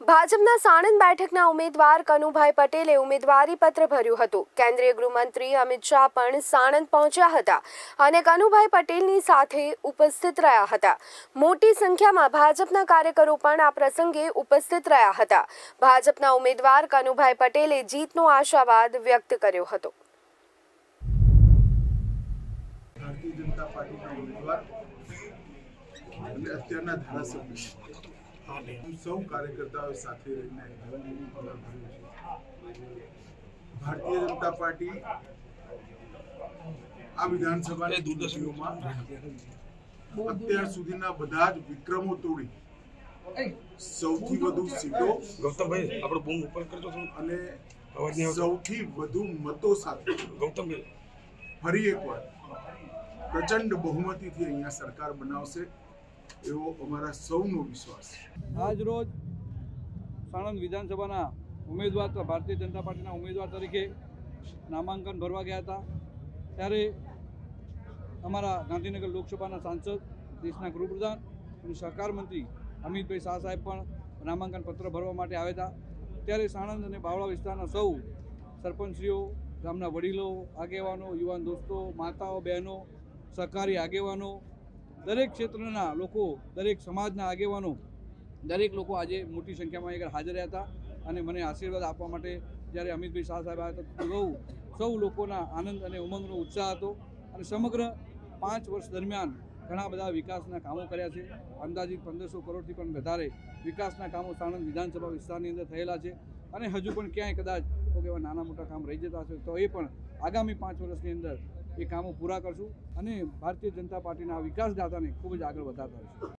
ભાજપના સાણંદ બેઠકના ઉમેદવાર કનુભાઈ પટેલે ઉમેદવારી પત્ર ભર્યું હતું। કેન્દ્રીય ગૃહમંત્રી અમિત શાહ પણ સાણંદ પહોંચ્યા હતા અને કનુભાઈ પટેલની સાથે ઉપસ્થિત રહ્યા હતા। મોટી સંખ્યામાં ભાજપના કાર્યકરો પણ આ પ્રસંગે ઉપસ્થિત રહ્યા હતા। ભાજપના ઉમેદવાર કનુભાઈ પટેલે જીતનો આશાવાદ વ્યક્ત કર્યો હતો। भारतीय जनता पार्टी का उम्मीदवार અત્યારના ધારાસભ્ય हम सौ कार्यकर्ताओं साथ रहीने भारतीय जनता पार्टी आ विधानसभाની ચૂંટણીઓમાં અત્યાર સુધીના બધા જ વિક્રમો તોડી સૌથી વધુ સીટો ગૌતમભાઈ આપણો બૂમ ઉપર કરજો અને સૌથી વધુ મતો સાથે ગૌતમભાઈ ફરી એકવાર પ્રચંડ બહુમતીથી અહીંયા સરકાર બનાવશે એવો અમારા સૌનો વિશ્વાસ છે। આજ રોજ સાણંદ વિધાનસભાના ઉમેદવાર ભારતીય જનતા પાર્ટીના ઉમેદવાર તરીકે નામાંકન ભરવા ગયા હતા ત્યારે અમારા ગાંધીનગર લોકસભાના સાંસદ, દેશના ગૃહપ્રધાન અને સહકાર મંત્રી અમિતભાઈ શાહ સાહેબ પણ નામાંકન પત્ર ભરવા માટે આવ્યા હતા। ત્યારે સાણંદ અને બાવળા વિસ્તારના સૌ સરપંચશ્રીઓ, ગામના વડીલો, આગેવાનો, યુવાન દોસ્તો, માતાઓ, બહેનો, સહકારી આગેવાનો, દરેક ક્ષેત્રના લોકો, દરેક સમાજના આગેવાનો, દરેક લોકો આજે મોટી સંખ્યામાં આગળ હાજર રહ્યા હતા અને મને આશીર્વાદ આપવા માટે જ્યારે અમિતભાઈ શાહ સાહેબ આવ્યા હતા સૌ લોકોના આનંદ અને ઉમંગનો ઉત્સાહ હતો અને સમગ્ર 5 વર્ષ દરમિયાન ઘણા બધા વિકાસના કામો કર્યા છે। અંદાજિત 1500 કરોડથી પણ વધારે વિકાસના કામો સાણંદ વિધાનસભા વિસ્તારની અંદર થયેલા છે અને હજુ પણ ક્યાંય કદાચ કોઈ એવા નાના મોટા કામ રહી જતા હશે તો એ પણ આગામી 5 વર્ષની અંદર એ કામો પૂરા કરશું અને ભારતીય જનતા પાર્ટીના વિકાસ ગાથાને ખૂબ જ આગળ વધારતા રહીશું।